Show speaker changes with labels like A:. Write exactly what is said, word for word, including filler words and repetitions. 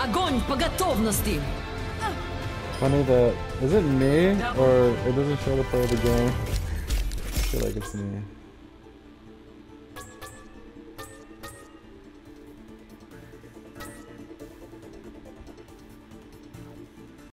A: Огонь по готовности.
B: Funny that is it me or it doesn't show the play of the game? I feel like it's me.